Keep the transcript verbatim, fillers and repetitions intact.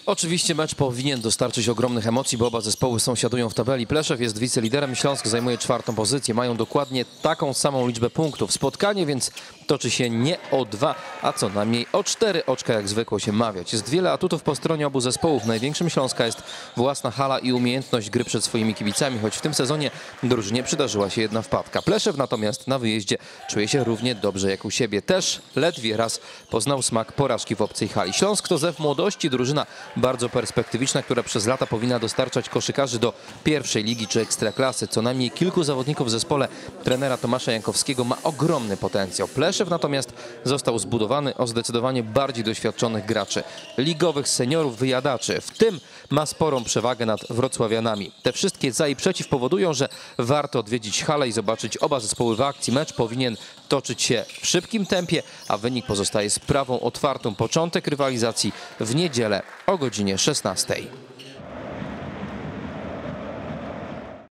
Oczywiście mecz powinien dostarczyć ogromnych emocji, bo oba zespoły sąsiadują w tabeli. Pleszew jest wiceliderem, Śląsk zajmuje czwartą pozycję. Mają dokładnie taką samą liczbę punktów. Spotkanie więc toczy się nie o dwa, a co najmniej o cztery oczka, jak zwykło się mawiać. Jest wiele atutów po stronie obu zespołów. Największym Śląska jest własna hala i umiejętność gry przed swoimi kibicami, choć w tym sezonie drużynie przydarzyła się jedna wpadka. Pleszew natomiast na wyjeździe czuje się równie dobrze jak u siebie. Też ledwie raz poznał smak porażki w obcej hali. Śląsk to zew młodości, drużyna bardzo perspektywiczna, która przez lata powinna dostarczać koszykarzy do pierwszej ligi czy ekstraklasy. Co najmniej kilku zawodników w zespole trenera Tomasza Jankowskiego ma ogromny potencjał. Pleszew natomiast został zbudowany o zdecydowanie bardziej doświadczonych graczy, ligowych seniorów, wyjadaczy. W tym ma sporą przewagę nad wrocławianami. Te wszystkie za i przeciw powodują, że warto odwiedzić halę i zobaczyć oba zespoły w akcji. Mecz powinien toczyć się w szybkim tempie, a wynik pozostaje sprawą otwartą. Początek rywalizacji w niedzielę o godzinie szesnastej.